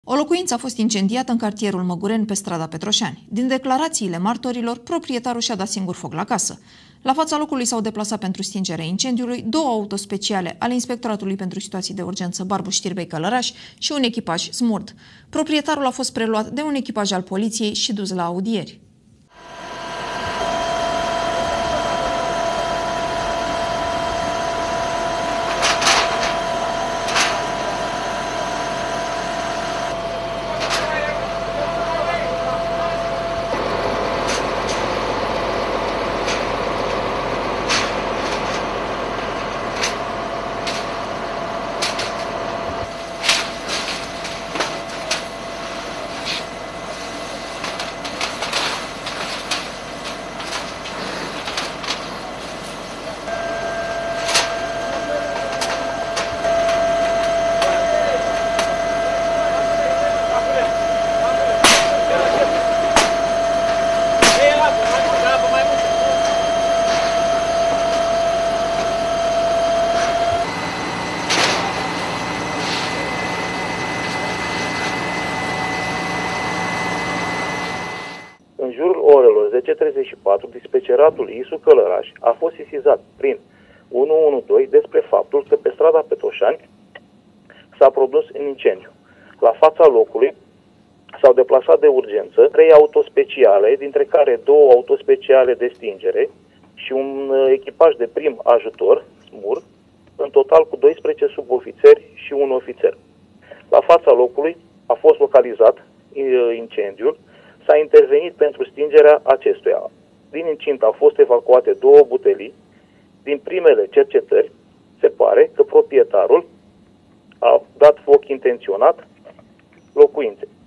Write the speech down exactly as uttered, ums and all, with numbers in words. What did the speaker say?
O locuință a fost incendiată în cartierul Măgureni, pe strada Petroșani. Din declarațiile martorilor, proprietarul și-a dat singur foc la casă. La fața locului s-au deplasat pentru stingerea incendiului două autospeciale ale Inspectoratului pentru Situații de Urgență Barbu-Știrbei Călăraș și un echipaj Smurd. Proprietarul a fost preluat de un echipaj al poliției și dus la audieri. În jurul orelor zece treizeci și patru, dispeceratul Isu Călăraș a fost sesizat prin unu unu doi despre faptul că pe strada Petroșani s-a produs un incendiu. La fața locului s-au deplasat de urgență trei autospeciale, dintre care două autospeciale de stingere și un echipaj de prim ajutor, Smurd, în total cu doisprezece subofițeri și un ofițer. La fața locului a fost localizat incendiul. S-a intervenit pentru stingerea acestuia. Din incintă au fost evacuate două butelii. Din primele cercetări, se pare că proprietarul a dat foc intenționat locuinței.